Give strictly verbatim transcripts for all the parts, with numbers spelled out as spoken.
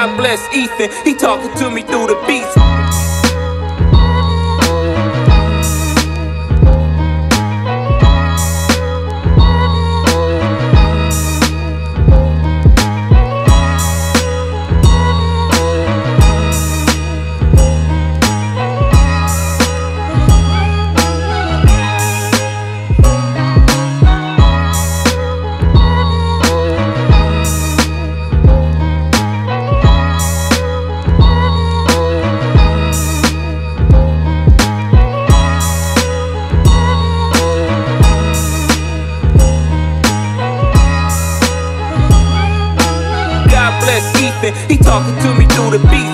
God bless Ethan, he talking to me through the beats. He talking to me through the beats.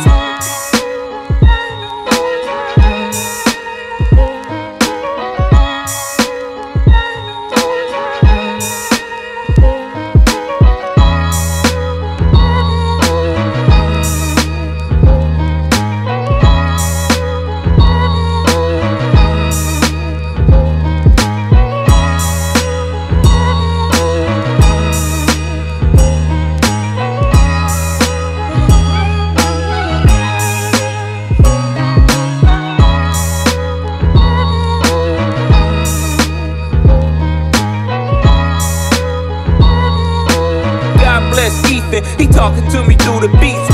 Ethan, he talking to me through the beats.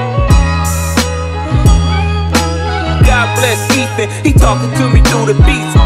He talking to me through the beats.